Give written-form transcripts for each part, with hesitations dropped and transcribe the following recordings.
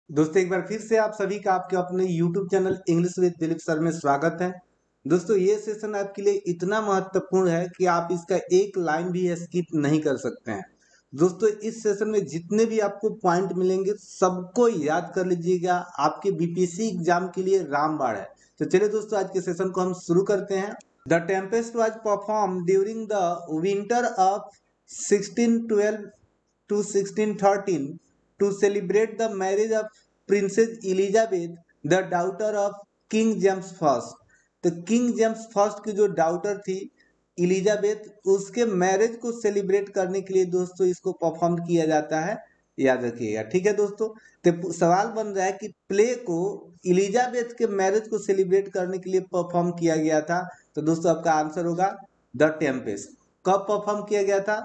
दोस्तों एक बार फिर से आप सभी का आपके अपने YouTube channel English with Dilip sir में स्वागत है। दोस्तों ये सेशन आपके लिए इतना महत्वपूर्ण है कि आप इसका एक लाइन भी स्किप नहीं कर सकते हैं। दोस्तों इस सेशन में जितने भी आपको पॉइंट मिलेंगे सबको याद कर लीजिएगा, आपके बीपीएससी एग्जाम के लिए रामबाण है। तो चलिए दोस्तों आज के सेशन को हम शुरू करते हैं। The Tempest was perform during the winter of 1612 to 1613 to celebrate the marriage of Princess Elizabeth, the daughter of King James first. तो किंग जेम्स फर्स्ट की जो डाउटर थी इलिजाबेथ, उसके मैरिज को सेलिब्रेट करने के लिए दोस्तों इसको परफॉर्म किया जाता है, याद रखिएगा। ठीक है दोस्तों, तो सवाल बन रहा है कि प्ले को इलिजाबेथ के मैरिज को सेलिब्रेट करने के लिए परफॉर्म किया गया था। तो दोस्तों आपका आंसर होगा द टेम्पेस्ट। कब परफॉर्म किया गया था?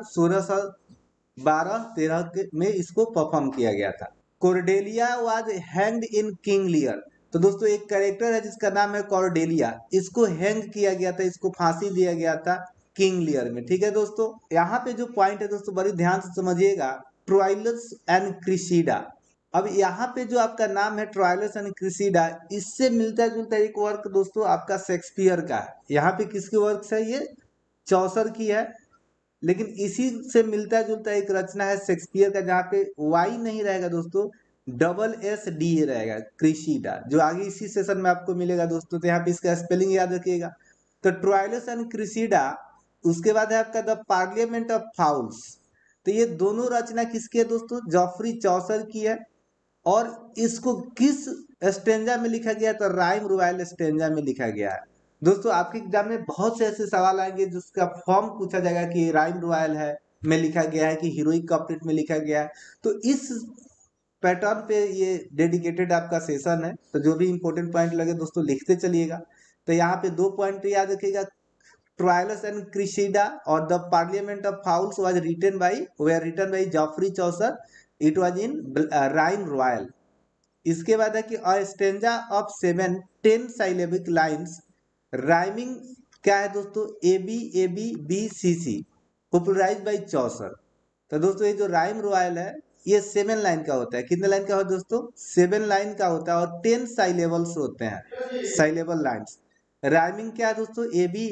1612-13 में इसको परफॉर्म किया गया था। Cordelia was hanged in King Lear. तो दोस्तों एक कैरेक्टर है जिसका नाम है कॉर्डेलिया, इसको हैंग किया गया था, इसको फांसी दिया गया था किंग लियर में। ठीक है दोस्तों, यहाँ पे जो पॉइंट है दोस्तों बड़ी ध्यान से समझिएगा, ट्राइलस एंड क्रिसीडा। अब यहाँ पे जो आपका नाम है ट्राइलस एंड क्रिसीडा, इससे मिलता जुलता एक वर्क दोस्तों आपका शेक्सपियर का है। यहाँ पे किसकी वर्क है? ये चौसर की है। लेकिन इसी से मिलता जुलता एक रचना है शेक्सपियर का, जहाँ पे वाई नहीं रहेगा दोस्तों, डबल SDA रहेगा, क्रिसीडा, जो आगे इसी सेशन में आपको मिलेगा दोस्तों। तो यहाँ पे इसका स्पेलिंग याद रखिएगा। तो ट्रायलस एंड क्रिसीडा, उसके बाद है आपका द पार्लियामेंट ऑफ फाउल्स। तो ये दोनों रचना किसकी है दोस्तों? जॉफरी चौसर की है। और इसको किस स्टेंजा में लिखा गया? तो राइम रॉयल स्टेंजा में लिखा गया है। दोस्तों आपके एग्जाम में बहुत से ऐसे सवाल आएंगे जिसका फॉर्म पूछा जाएगा कि राइम रॉयल है में लिखा गया है कि हीरोइक कॉपलेट में लिखा गया है। तो इस पैटर्न पे ये डेडिकेटेड आपका सेशन है। तो जो भी इंपॉर्टेंट पॉइंट लगे दोस्तों लिखते चलिएगा। तो यहाँ पे 2 पॉइंट याद रखिएगा, ट्रायलस एंड क्रिसीडा और the Parliament of Fowls was written by Geoffrey Chaucer. It was in rhyme royal. इसके बाद है कि a stanza of 7-10 syllabic lines rhyming क्या है दोस्तों? ABABBCC, popularize by Chaucer. तो दोस्तों ये जो राइम रॉयल है ये 7 लाइन का होता है। कितने लाइन का होता है दोस्तों? 7 लाइन का होता है और 10 साइलेबल्स होते हैं, साइलेबल लाइन्स। राइमिंग क्या है दोस्तों?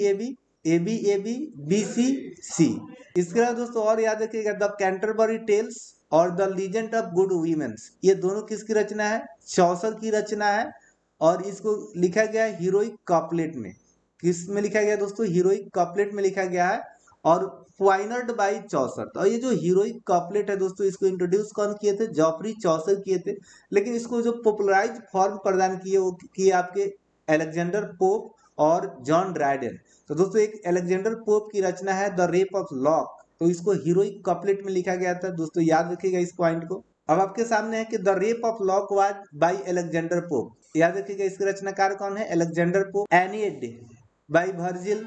ABABBCC। इसके बाद दोस्तों और याद रखिएगा, द कैंटरबरी टेल्स और the Legend of Good Womens, ये दोनों किसकी रचना है? चौसर की रचना है। और इसको लिखा गया है हीरोइक कॉपलेट में। किस में लिखा गया दोस्तों? हीरोइक कॉपलेट में लिखा गया है और क्वाइनर्ड बाई चौसर। तो ये जो हीरोइक कॉपलेट है दोस्तों, इसको इंट्रोड्यूस कौन किए थे? जॉफरी चौसर किए थे। लेकिन इसको जो पॉपुलराइज फॉर्म प्रदान किए वो किए आपके अलेक्जेंडर पोप और जॉन ड्राइडेन। तो दोस्तों एक अलेक्जेंडर पोप की रचना है द रेप ऑफ लॉक, तो इसको हीरोइक कॉपलेट में लिखा गया था। दोस्तों याद रखिएगा इस पॉइंट को। अब आपके सामने है कि the Rape of Lock was by Alexander Pope. याद रखिएगा इसके रचनाकार कौन है? Alexander Pope. Aeneid by Virgil.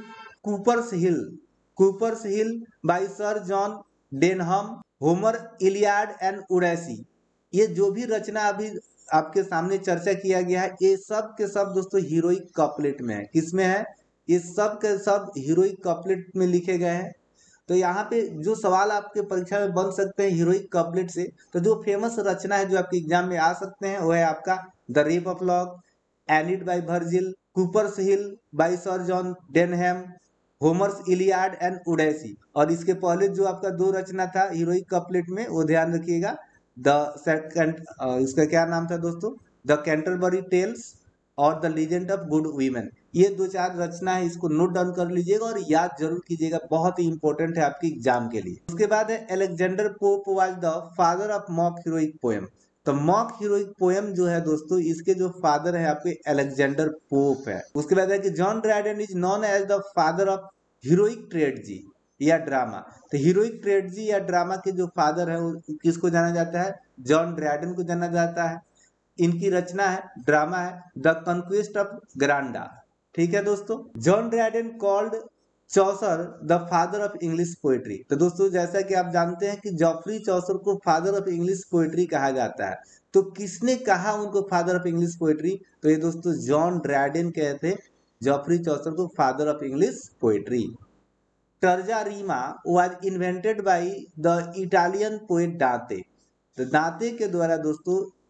Cooper's Hill by Sir John Denham. Homer Iliad and Odyssey. ये जो भी रचना अभी आपके सामने चर्चा किया गया है, ये सब के सब दोस्तों हीरोइक कॉपलेट में है। किसमें है? ये सब के सब हीरोइक कॉपलेट में लिखे गए हैं। तो यहाँ पे जो सवाल आपके परीक्षा में बन सकते हैं हीरोइक कॉपलेट से, तो जो फेमस रचना है जो आपके एग्जाम में आ सकते हैं वो है आपका the Rape of Lock, Aeneid by Virgil, Cooper's Hill by Sir John Denham, Homer's Iliad and Odyssey. और इसके पहले जो आपका 2 रचना था हीरोइक कॉपलेट में, वो ध्यान रखिएगा, द सेकंड, इसका क्या नाम था दोस्तों? द कैंटरबरी टेल्स और the Legend of Good Women. ये 2-4 रचना है, इसको नोट डाउन कर लीजिएगा और याद जरूर कीजिएगा, बहुत ही इंपॉर्टेंट है आपके एग्जाम के लिए। उसके बाद है Alexander Pope was the father of mock heroic poem. तो मॉक हीरोइक पोएम जो है दोस्तों, इसके जो फादर है आपके अलेक्जेंडर पोप है। उसके बाद है कि John Dryden is known as the father of heroic tragedy या ड्रामा। तो हीरोइक ट्रेजेडी या ड्रामा के जो फादर है वो किसको जाना जाता है? जॉन ड्राइडेन को जाना जाता है। इनकी रचना है, ड्रामा है द कंक्वेस्ट ऑफ ग्रांडा। ठीक है दोस्तों, John Dryden called Chaucer the father of English poetry. तो दोस्तों जैसा कि आप जानते हैं कि जॉफरी चौसर को फादर ऑफ इंग्लिश पोएट्री कहा जाता है। तो किसने कहा उनको फादर ऑफ इंग्लिश पोएट्री? तो ये दोस्तों जॉन ड्राइडेन कहते जॉफरी चौसर को father of English poetry. Terza rima was invented by the Italian poet Dante. तो दांते के द्वारा दोस्तों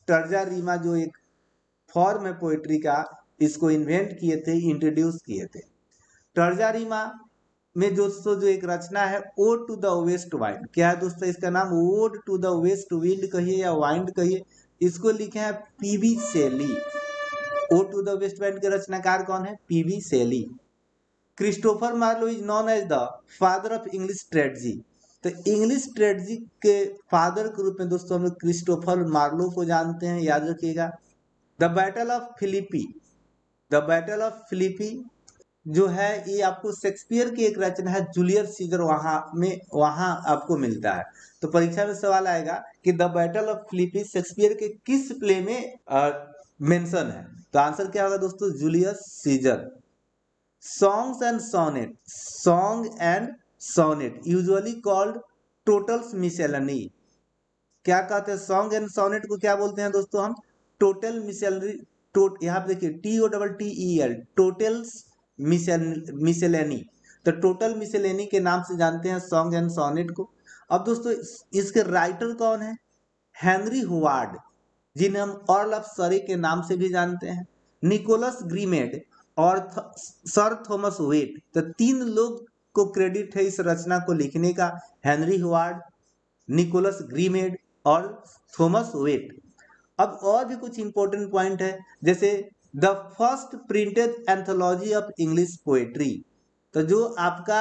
टर्जा रीमा जो एक फॉर्म है पोएट्री का, इसको इन्वेंट किए थे, इंट्रोड्यूस किए थे। टर्जा रीमा में दोस्तों जो एक रचना है Ode to the West Wind, क्या है दोस्तों इसका नाम, Ode to the West Wind कहिए या वाइंड कहिए, इसको लिखे हैं P B Shelley. Ode to the West Wind के रचनाकार कौन है, P B Shelley. Christopher Marlowe is known as the father of English tragedy, तो इंग्लिश ट्रेजेडी के फादर के रूप में दोस्तों हम लोग क्रिस्टोफर मार्लो को जानते हैं, याद रखिएगा। The Battle of Philippi, the Battle of Philippi जो है ये आपको शेक्सपियर की एक रचना है, जूलियस सीजर वहां आपको मिलता है। तो परीक्षा में सवाल आएगा कि the Battle of Philippi Shakespeare के किस प्ले में मेंशन है, तो आंसर क्या होगा दोस्तों, Julius Caesar. Songs and sonnet, song and sonnet usually called Tottel's Miscellany, क्या कहते हैं सॉन्ग एंड सोनेट को क्या बोलते हैं दोस्तों हम, टोटल मिसेलनी। यहाँ पे देखिए TOTTEL, टोटल्स मिसेलेनी, तो टोटल मिसेलेनी के नाम से जानते हैं सॉन्ग एंड सोनेट को। अब दोस्तों इसके राइटर कौन है, हेनरी हुवार्ड, जिन्हें हम अर्ल ऑफ सरे के नाम से भी जानते हैं, निकोलस ग्रीमेड और सर थॉमस वेट, तो तीन लोग को क्रेडिट है इस रचना को लिखने का, हेनरी हुवार्ड, निकोलस ग्रीमेड और थॉमस वेट। अब और भी कुछ इंपॉर्टेंट पॉइंट है, जैसे the first printed anthology of English poetry, तो जो आपका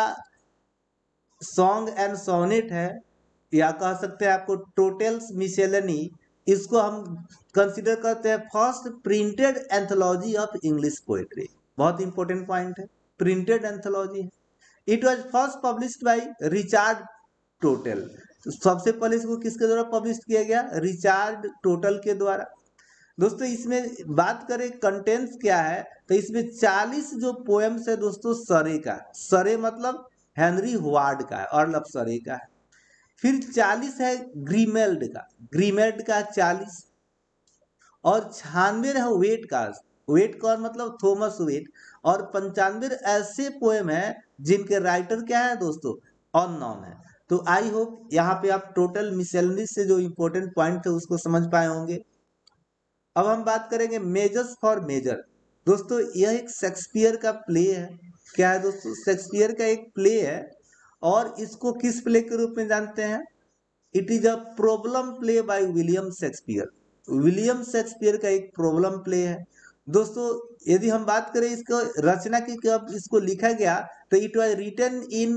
सॉन्ग एंड सोनेट है या कह सकते हैं आपको टोटल्स मिसेलनी, इसको हम कंसिडर करते हैं first printed anthology of English poetry. बहुत इंपॉर्टेंट पॉइंट है, प्रिंटेड एंथोलॉजी है। It was first published by Richard Tottel, तो सबसे पहले इसको किसके द्वारा पब्लिश किया गया, रिचार्ड टोटल के द्वारा। दोस्तों इसमें बात करें कंटेंट्स क्या है, तो इसमें 40 जो पोएम्स है दोस्तों सरे का, सरे मतलब हेनरी हुवार्ड का है, अर्ल ऑफ सरे का है। फिर 40 है ग्रीमेल्ड का, ग्रीमेल्ड का 40, और 96 है वेट का, वेट कौन मतलब थॉमस वेट, और 95 ऐसे पोएम है जिनके राइटर क्या है दोस्तों, अननोन है। तो आई होप यहाँ पे आप टोटल मिसेलनी से जो इंपॉर्टेंट पॉइंट थे उसको समझ पाए होंगे। अब हम बात करेंगे मेजर्स फॉर मेजर, दोस्तों यह एक शेक्सपियर का प्ले है, क्या है दोस्तों, शेक्सपियर का एक प्ले है, और इसको किस प्ले के रूप में जानते हैं, it is a problem play by William Shakespeare, William Shakespeare का एक प्रॉब्लम प्ले है। दोस्तों यदि हम बात करें इसको रचना की कब इसको लिखा गया, तो it was written in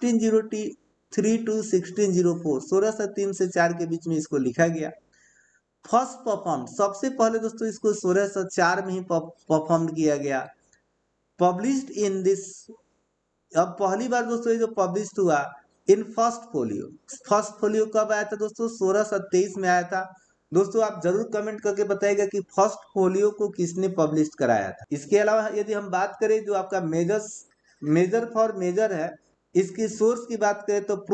1603 to 1604, 1603 से 4 के बीच में इसको लिखा गया। फर्स्ट परफॉर्म, सबसे पहले दोस्तों इसको 1604 में ही परफॉर्म किया गया। पब्लिश्ड इन दिस, अब पहली बार दोस्तों ये जो पब्लिश हुआ in first folio, first folio कब आया था दोस्तों, 1623 में आया था। दोस्तों आप जरूर कमेंट करके बताइएगा कि फर्स्ट फोलियो को किसने पब्लिश कराया था। इसके अलावा यदि हम बात करें जो आपका मेजर फॉर मेजर है, इसकी सोर्स की बात करें तो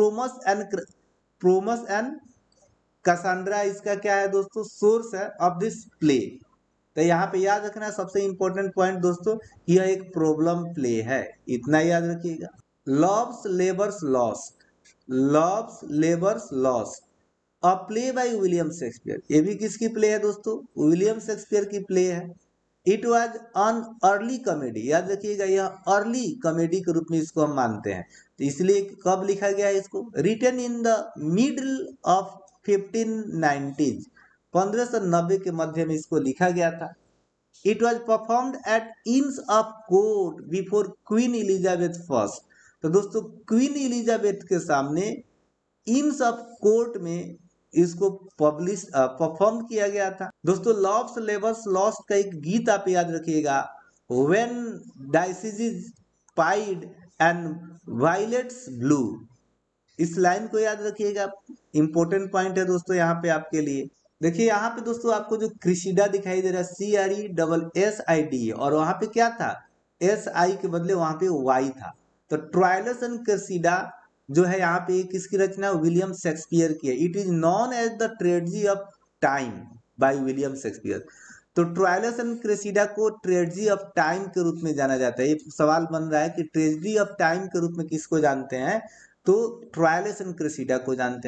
प्रोमस एंड कसांड्रा इसका क्या है दोस्तों, सोर्स है ऑफ दिस प्ले। तो यहाँ पे याद रखना सबसे इंपॉर्टेंट पॉइंट दोस्तों, यह एक प्रॉब्लम प्ले है, इतना याद रखिएगा। Love's Labour's Lost, Love's Labour's Lost, a play by William Shakespeare, ये भी किसकी प्ले है दोस्तों, विलियम शेक्सपियर की प्ले है। It was an early comedy, याद रखिएगा यह अर्ली कॉमेडी के रूप में इसको हम मानते हैं, तो इसलिए कब लिखा गया है इसको, written in the middle of 1590s, 1590 के मध्य में इसको लिखा गया था। It was performed at Inns of Court before Queen Elizabeth first, तो दोस्तों क्वीन एलिजाबेथ के सामने इंस ऑफ कोर्ट में इसको परफॉर्म किया गया था। दोस्तों लव्स लेबर्स लॉस्ट का एक गीत आप याद रखिएगा, when daisies pied and violets blue, इस लाइन को याद रखिएगा, इंपॉर्टेंट पॉइंट है दोस्तों यहाँ पे आपके लिए। देखिए यहाँ पे दोस्तों आपको जो क्रिसिडा दिखाई दे रहा है CRESSID, और वहां पे क्या था, SI के बदले वहां पे Y था। तो ट्रायलस एंड क्रिसिडा जो है यहाँ पे किसकी रचना, विलियम शेक्सपियर की है। It is known as the tragedy of time by William Shakespeare, तो ट्रायलस एंड क्रिसिडा को ट्रेजेडी ऑफ टाइम के रूप में जाना जाता है। ये सवाल बन रहा है कि ट्रेजेडी ऑफ टाइम के रूप में किसको जानते हैं, तो ट्रायलस एंड क्रिसिडा को जानते हैं।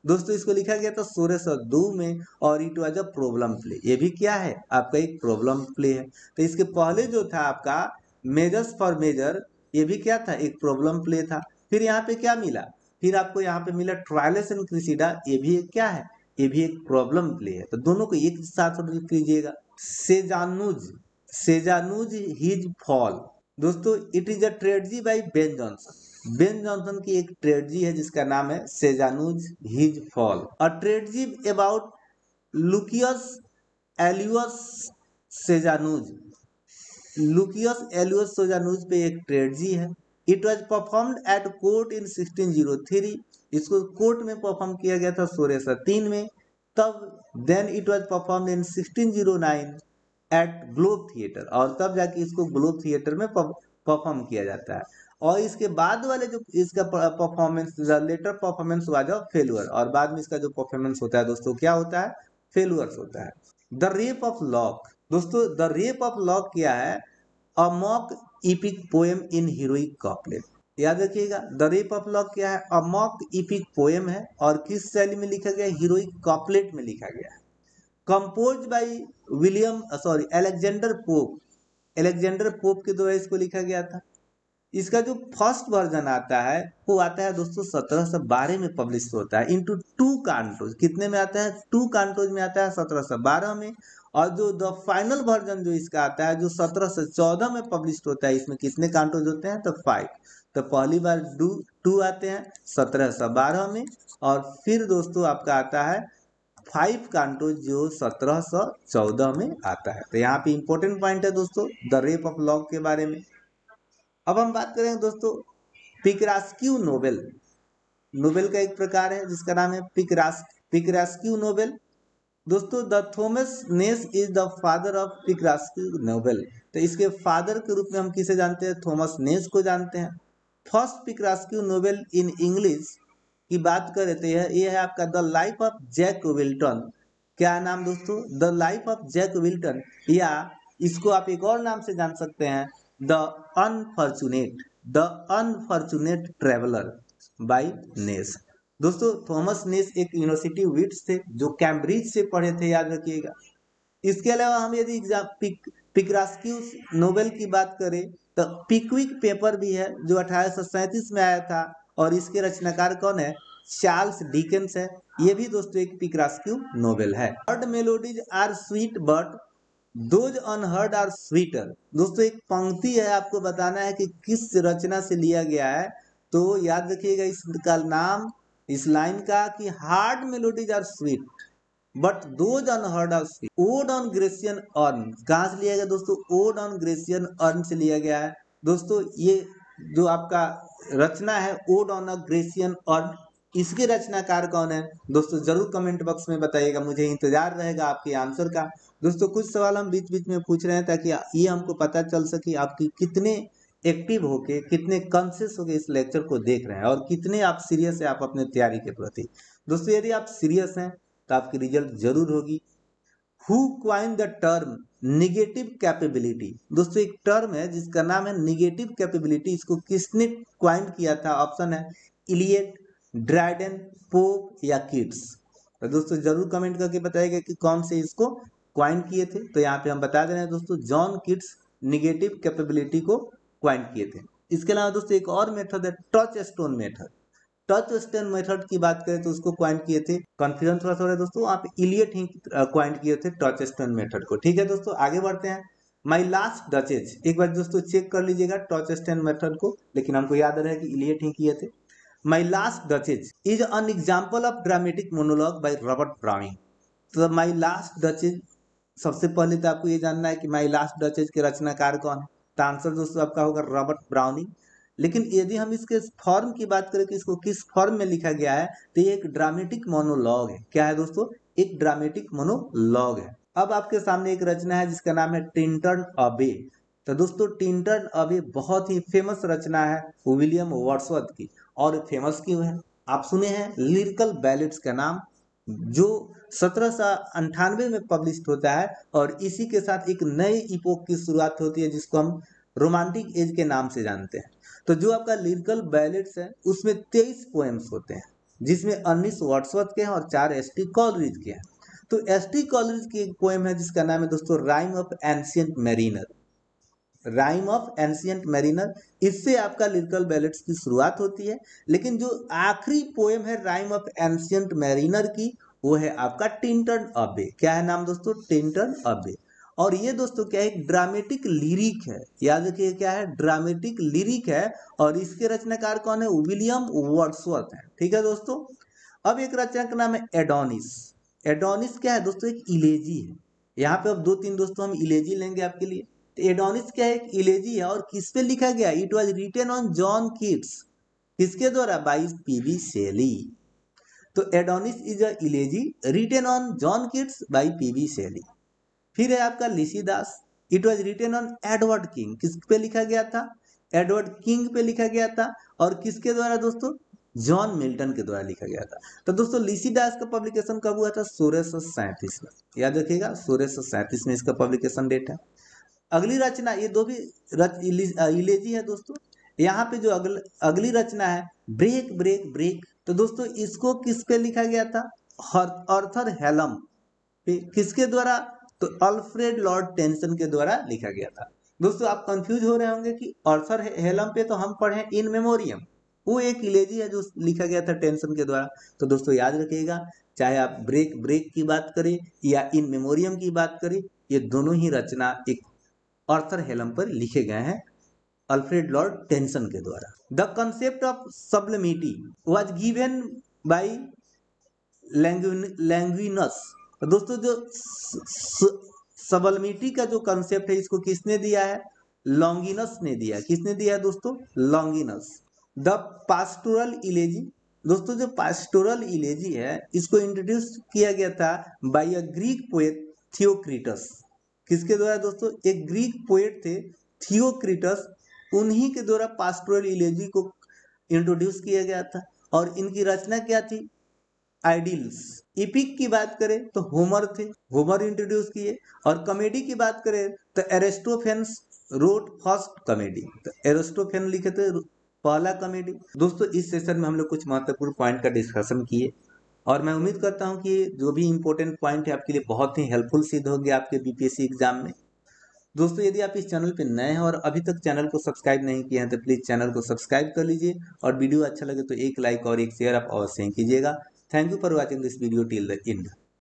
दोस्तों इसको लिखा गया था 1602 में और it was a problem play. ये भी क्या है आपका एक प्रॉब्लम प्ले है। तो इसके पहले जो था आपका मेजर्स फॉर मेजर, ये भी क्या था एक प्रॉब्लम प्ले था। फिर यहाँ पे क्या मिला, फिर आपको यहाँ पे मिला ट्रायलस एंड क्रिसिडा, ये भी एक क्या है, ये भी एक प्रॉब्लम प्ले है। तो दोनों को एक साथ रीड कीजिएगा। सेजानुज, सेजानुज हिज फॉल, दोस्तों it is a tragedy by Ben Jonson. Ben Jonson की एक ट्रेजेडी है जिसका नाम है Sejanus His Fall. A tragedy about Lucius Aelius Sejanus, Lucius Aelius Sejanus पे एक ट्रेजेडी है। It was performed at court in 1603, इसको कोर्ट में परफॉर्म किया गया था 1603 में। तब then it was performed in 1609 at Globe Theatre, और तब जाके इसको ग्लोब थिएटर में परफॉर्म किया जाता है। और इसके बाद वाले जो इसका performance, later performance was a failure, और बाद में इसका जो परफॉर्मेंस होता है दोस्तों क्या होता है, फेल्यूर्स होता है। द रेप ऑफ लॉक, दोस्तों द रेप ऑफ लॉक क्या है, a mock epic poem in heroic couplet. याद रखिएगा द रेप ऑफ लॉक क्या है, अ मॉक इपिक पोएम है, और किस शैली में लिखा गया, हीरोइक कॉपलेट में लिखा गया है। Compose by Alexander Pope, Alexander Pope के द्वारा इसको लिखा गया था। इसका जो फर्स्ट वर्जन आता है वो आता है दोस्तों 1712 में पब्लिश होता है इनटू 2 कांटोज। कितने में आता है, 2 कांटोज में आता है 1712 में। और जो द फाइनल वर्जन जो इसका आता है जो 1714 में पब्लिश होता है, इसमें कितने कांटोज होते हैं, तो 5। तो पहली बार 2 आते हैं 1712 में, और फिर दोस्तों आपका आता है 5 कांटोज जो 1714 में आता है। तो यहाँ पे इंपॉर्टेंट पॉइंट है दोस्तों द रेप ऑफ लॉक के बारे में। अब हम बात करेंगे दोस्तों पिकरास्क्यू नोबेल। नोबेल का एक प्रकार है जिसका नाम है पिकरास्क्यू नोबेल। दोस्तों the Thomas Nashe is the father of picaresque novel. तो इसके फादर के रूप में हम किसे जानते हैं, थॉमस नेस को जानते हैं। First picaresque novel in English की बात करें तो ये है आपका the Life of Jack Wilton. क्या नाम दोस्तों, the Life of Jack Wilton, या इसको आप एक और नाम से जान सकते हैं the Unfortunate, the Unfortunate Traveller by Nashe. दोस्तों थॉमस नेस एक यूनिवर्सिटी विट्स थे जो कैम्ब्रिज से पढ़े थे, याद रखिएगा। इसके अलावा हम यदि पिकरास्क्यू नोबेल की बात करें तो पिकविक पेपर भी है जो 1837 में आया था, और इसके रचनाकार कौन है, चार्ल्स डिकेंस है। ये भी दोस्तों एक पिकरास्क्यू नोबेल है। Heard melodies are sweet but those unheard are sweeter. दोस्तों एक पंक्ति है, आपको बताना है कि किस रचना से लिया गया है। तो याद रखिएगा इसका नाम, इस लाइन का, कि heard melodies are sweet but those unheard are sweet. Ode on Grecian Urn कहाँ से लिया गया दोस्तों, ओड ऑन ग्रेसियन अर्न से लिया गया है। दोस्तों ये जो आपका रचना है Ode on a Grecian Urn, इसके रचनाकार कौन है दोस्तों, जरूर कमेंट बॉक्स में बताइएगा, मुझे इंतजार रहेगा आपके आंसर का। दोस्तों कुछ सवाल हम बीच बीच में पूछ रहे हैं ताकि ये हमको पता चल सके आपकी कितने एक्टिव होके, कितने कॉन्शियस होके इस लेक्चर को देख रहे हैं, और कितने आप सीरियस है आप अपने तैयारी के प्रति। दोस्तों यदि आप सीरियस हैं तो आपकी रिजल्ट जरूर होगी। Who coin the term negative capability, दोस्तों एक टर्म है जिसका नाम है निगेटिव कैपेबिलिटी, इसको किसने क्वाइन किया था, ऑप्शन है इलियट, ड्राइडन, पोप या किट्स। तो दोस्तों जरूर कमेंट करके बताइएगा कि कौन से इसको क्वाइन किए थे। तो यहाँ पे हम बता दे रहे हैं दोस्तों जॉन किट्स निगेटिव कैपेबिलिटी को क्वाइन किए थे। इसके अलावा दोस्तों एक और मेथड है touchstone method. Touchstone method की बात करें तो उसको क्वाइन किए थे, कंफ्यूजन थोड़ा सा हो रहा है दोस्तों, आप इलियट ही क्वाइन किए थे टच स्टोन मेथड को। ठीक है दोस्तों आगे बढ़ते हैं। माई लास्ट डचेज, एक बार दोस्तों चेक कर लीजिएगा टच स्टोन मेथड को, लेकिन हमको याद रहे कि इलियट ही किए थे। My Last Duchess is an example of dramatic monologue by Robert Browning. तो माई लास्ट डचेज, सबसे पहले तो आपको ये जानना है कि माई लास्ट डचेज के रचनाकार कौन है। तो आंसर दोस्तों आपका होगा रॉबर्ट ब्राउनिंग। लेकिन यदि हम इसके फॉर्म की बात करें कि इसको किस फॉर्म में लिखा गया है, तो ये एक ड्रामेटिक मोनोलॉग है। क्या है दोस्तों, एक ड्रामेटिक मोनोलॉग है। अब आपके सामने एक रचना है जिसका नाम है टिंटन अबे। तो दोस्तों टिंटन अबे बहुत ही फेमस रचना है विलियम वर्ड्सवर्थ की। और फेमस क्यों है, आप सुने हैं लिरिकल बैलेट्स का नाम, जो 1798 में पब्लिश होता है, और इसी के साथ एक नए इपोक की शुरुआत होती है जिसको हम रोमांटिक एज के नाम से जानते हैं। तो जो आपका लिरिकल बैलेट्स है उसमें 23 पोएम्स होते हैं। जिसमें 19 वर्ड्सवर्थ के हैं और 4 एस.टी. कॉलरिज के हैं। तो एस.टी. कॉलरिज की एक पोएम है जिसका नाम है दोस्तों Rime of Ancient Mariner. Rime of Ancient Mariner, इससे आपका लिरिकल बैलेट्स की शुरुआत होती है। लेकिन जो आखिरी पोएम है राइम ऑफ एंशिएंट मैरिनर की, वो है आपका टिंटन अबे। क्या है नाम दोस्तों? टिंटन अबे। और ये दोस्तों क्या है? एक ड्रामेटिक लिरिक है। याद रखिए क्या है? ड्रामेटिक लिरिक है। और इसके रचनाकार कौन है? विलियम वर्ड्सवर्थ है। ठीक है दोस्तों। अब एक रचना का नाम है एडोनिस। एडोनिस क्या है दोस्तों? एक इलेजी है। यहाँ पे अब 2-3 दोस्तों हम इलेजी लेंगे आपके लिए। तो एडोनिस क्या है? एक इलेजी है। और किस पे लिखा गया? It was written on John Keats. किसके द्वारा? By P B Shelley. तो Adonais is a elegy written on John Keats by P B Shelley. फिर है आपका Lycidas. It was written on Edward King. किस पे लिखा गया था? एडवर्ड किंग पे लिखा गया था। और किसके द्वारा दोस्तों? जॉन मिल्टन के द्वारा लिखा गया था। तो दोस्तों लिसिदास का पब्लिकेशन कब हुआ था? 1637 में। याद रखिएगा 1637 में इसका पब्लिकेशन डेट है। अगली रचना, ये दो भी इलेजी है दोस्तों। यहाँ पे जो अगली रचना है ब्रेक ब्रेक ब्रेक। तो दोस्तों इसको किस पे लिखा गया था? आर्थर हेलम पे। किसके द्वारा? तो अल्फ्रेड लॉर्ड टेंसन के द्वारा लिखा गया था। दोस्तों आप कंफ्यूज हो रहे होंगे कि आर्थर हेलम पे तो हम पढ़े इन मेमोरियम, वो एक इलेजी है जो लिखा गया था टेंसन के द्वारा। तो दोस्तों याद रखिएगा, चाहे आप ब्रेक ब्रेक की बात करें या इन मेमोरियम की बात करें, ये दोनों ही रचना एक आर्थर हेलम पर लिखे गए हैं अल्फ्रेड लॉर्ड टेंसन के द्वारा। The concept of sublimity was given by Longinus. दोस्तों जो सबलिमिटी का जो कंसेप्ट है इसको किसने दिया है? लॉन्गिनस ने दिया। किसने दिया है दोस्तों? लॉन्गिनस। The pastoral elegy. दोस्तों जो पास्टोरल इलेजी है इसको इंट्रोड्यूस किया गया था by a Greek poet Theocritus. किसके द्वारा दोस्तों? एक ग्रीक पोएट थे थियोक्रिटस, उन्हीं के द्वारा पास्टोरल इलेजी को इंट्रोड्यूस किया गया था। और इनकी रचना क्या थी? आइडिल्स। इपिक की बात करें तो होमर थे, होमर इंट्रोड्यूस किए। और कॉमेडी की बात करें तो एरिस्टोफेन्स रोट फर्स्ट कॉमेडी। तो एरिस्टोफेन लिखे थे पहला कॉमेडी। दोस्तों इस सेशन में हम लोग कुछ महत्वपूर्ण पॉइंट का डिस्कशन किए और मैं उम्मीद करता हूं कि जो भी इंपॉर्टेंट पॉइंट है आपके लिए बहुत ही हेल्पफुल सिद्ध होंगे आपके बीपीएससी एग्जाम में। दोस्तों यदि आप इस चैनल पर नए हैं और अभी तक चैनल को सब्सक्राइब नहीं किए हैं तो प्लीज़ चैनल को सब्सक्राइब कर लीजिए और वीडियो अच्छा लगे तो एक लाइक और एक शेयर आप अवश्य कीजिएगा। Thank you for watching this video till the and.